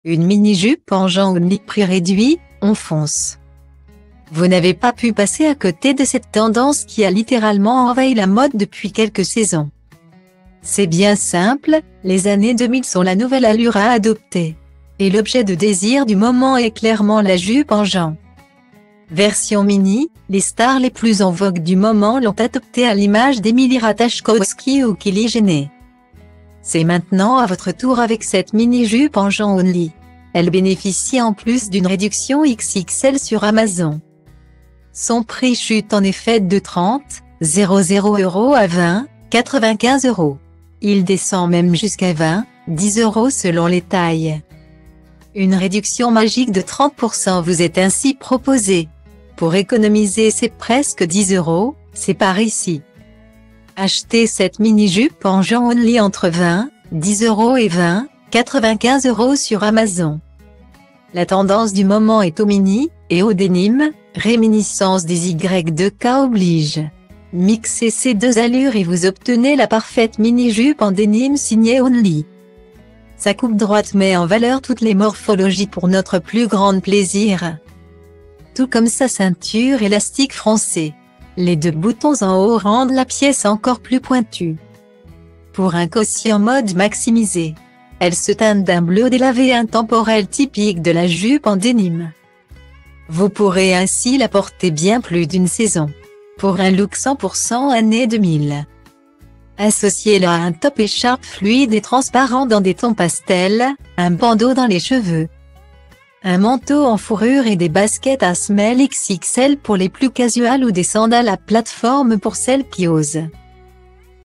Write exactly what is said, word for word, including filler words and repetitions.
Une mini-jupe en jean only prix réduit, on fonce. Vous n'avez pas pu passer à côté de cette tendance qui a littéralement envahi la mode depuis quelques saisons. C'est bien simple, les années deux mille sont la nouvelle allure à adopter. Et l'objet de désir du moment est clairement la jupe en jean. Version mini, les stars les plus en vogue du moment l'ont adoptée à l'image d'Emily Ratajkowski ou Kylie Jenner. C'est maintenant à votre tour avec cette mini-jupe en jean only. Elle bénéficie en plus d'une réduction X X L sur Amazon. Son prix chute en effet de trente euros à vingt quatre-vingt-quinze euros. Il descend même jusqu'à vingt dix euros selon les tailles. Une réduction magique de trente pour cent vous est ainsi proposée. Pour économiser ces presque dix euros, c'est par ici. Achetez cette mini-jupe en jean only entre vingt dix euros et vingt quatre-vingt-quinze euros sur Amazon. La tendance du moment est au mini et au denim, réminiscence des Y deux K oblige. Mixez ces deux allures et vous obtenez la parfaite mini-jupe en denim signée Only. Sa coupe droite met en valeur toutes les morphologies pour notre plus grand plaisir. Tout comme sa ceinture élastique froncée. Les deux boutons en haut rendent la pièce encore plus pointue. Pour un quotient mode maximisé, elle se teint d'un bleu délavé intemporel typique de la jupe en denim. Vous pourrez ainsi la porter bien plus d'une saison. Pour un look cent pour cent année deux mille. Associez-la à un top écharpe fluide et transparent dans des tons pastels, un bandeau dans les cheveux, un manteau en fourrure et des baskets à semelle X X L pour les plus casuals ou des sandales à plateforme pour celles qui osent.